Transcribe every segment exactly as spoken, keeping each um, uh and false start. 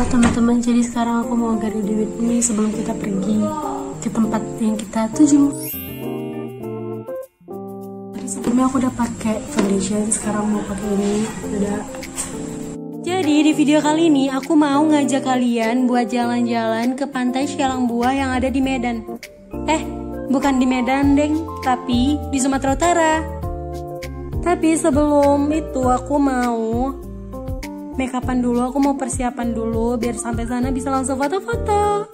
Halo teman-teman, jadi sekarang aku mau gali duit nih sebelum kita pergi ke tempat yang kita tuju. Jadi sebelumnya aku udah pakai foundation, sekarang mau pakai ini. Udah. Jadi di video kali ini aku mau ngajak kalian buat jalan-jalan ke pantai Sialang-Buah yang ada di Medan. Eh, bukan di Medan, deng, tapi di Sumatera Utara. Tapi sebelum itu aku mau make upan dulu, aku mau persiapan dulu biar sampai sana bisa langsung foto-foto.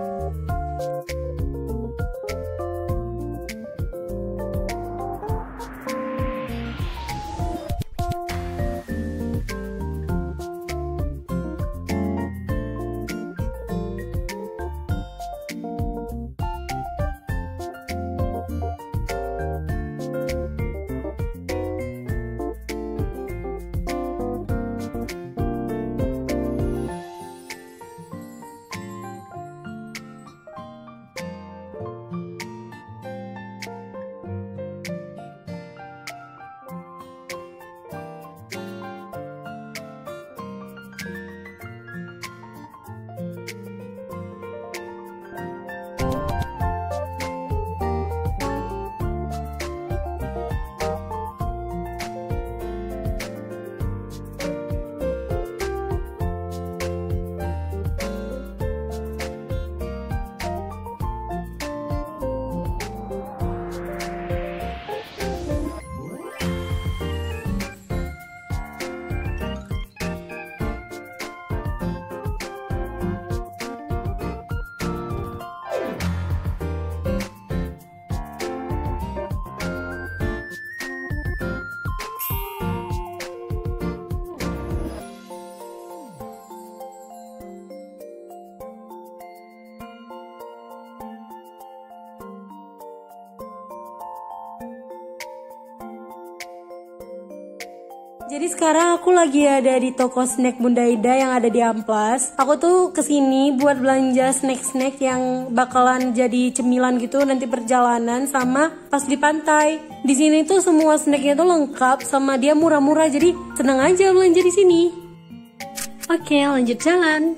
Jadi sekarang aku lagi ada di toko snack Bunda Ida yang ada di Amplas. Aku tuh kesini buat belanja snack-snack yang bakalan jadi cemilan gitu nanti perjalanan sama pas di pantai. Di sini tuh semua snacknya tuh lengkap sama dia murah-murah, jadi seneng aja belanja di sini. Oke, lanjut jalan.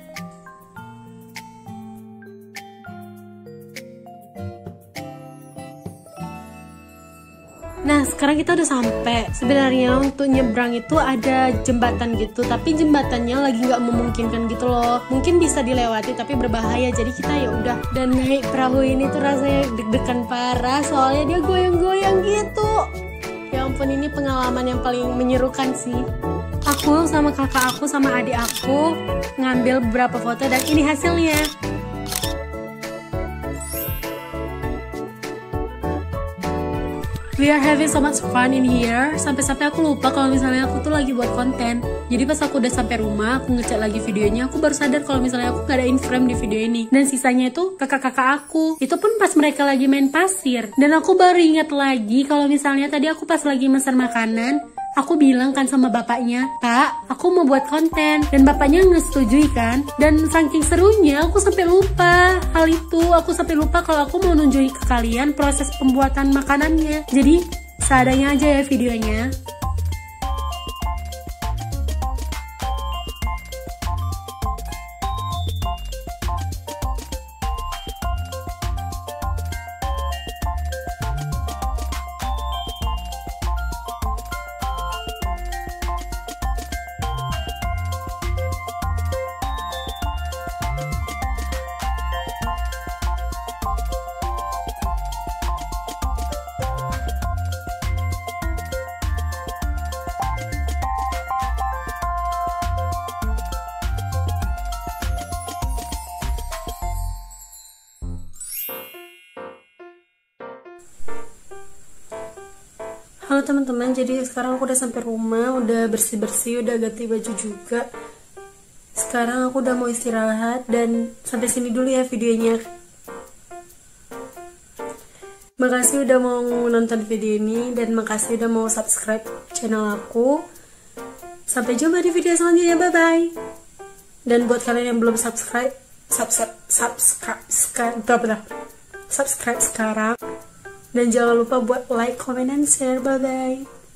Nah, sekarang kita udah sampai. Sebenarnya untuk nyebrang itu ada jembatan gitu, tapi jembatannya lagi nggak memungkinkan gitu loh. Mungkin bisa dilewati tapi berbahaya. Jadi kita ya udah. Dan naik perahu ini tuh rasanya deg-degan parah, soalnya dia goyang-goyang gitu. Ya ampun, ini pengalaman yang paling menyerukan sih. Aku sama kakak aku sama adik aku ngambil beberapa foto dan ini hasilnya. We are having so much fun in here. Sampai-sampai aku lupa kalau misalnya aku tuh lagi buat konten. Jadi pas aku udah sampai rumah, aku ngecek lagi videonya, aku baru sadar kalau misalnya aku gak ada in frame di video ini. Dan sisanya itu kakak-kakak aku. Itu pun pas mereka lagi main pasir. Dan aku baru ingat lagi kalau misalnya tadi aku pas lagi pesan makanan, aku bilang kan sama bapaknya, "Pak, aku mau buat konten." Dan bapaknya ngesetujui kan. Dan saking serunya aku sampai lupa hal itu. Aku sampai lupa kalau aku mau nunjukin ke kalian proses pembuatan makanannya. Jadi seadanya aja ya videonya. Halo teman-teman, jadi sekarang aku udah sampai rumah, udah bersih-bersih, udah ganti baju juga. Sekarang aku udah mau istirahat dan sampai sini dulu ya videonya. Makasih udah mau nonton video ini dan makasih udah mau subscribe channel aku. Sampai jumpa di video selanjutnya, bye-bye. Dan buat kalian yang belum subscribe, subscribe, subscribe, subscribe, subscribe sekarang. Dan jangan lupa buat like, comment, dan share. Bye-bye.